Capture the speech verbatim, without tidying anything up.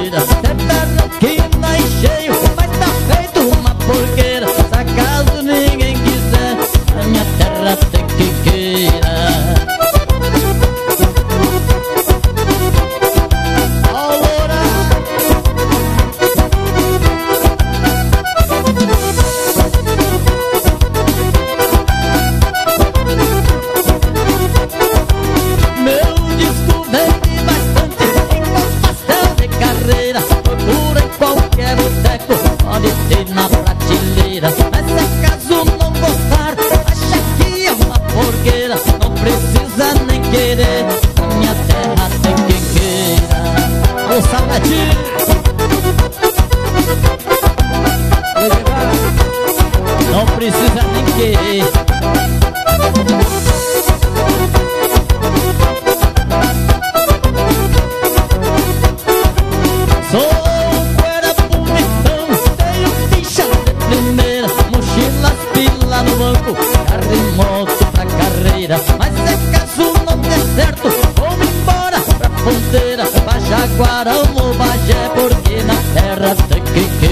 carreira. É terra que não cheio, mas tá feito uma porqueira. Se acaso ninguém quiser, a minha terra tem que queira. Procura em qualquer boteco, pode ter na prateleira. Mas se acaso não gostar, acha que é uma porqueira. Não precisa nem querer, a minha terra tem quem queira. Alô, Salete! Não precisa nem querer. Sou cuera bonitão, tenho ficha de primeira, mochilas, pila no banco, carro e moto pra carreira. Mas se caso não der certo, vou embora pra Ponteira, pra Jaguarão ou Bagé, porque na terra tem que querer.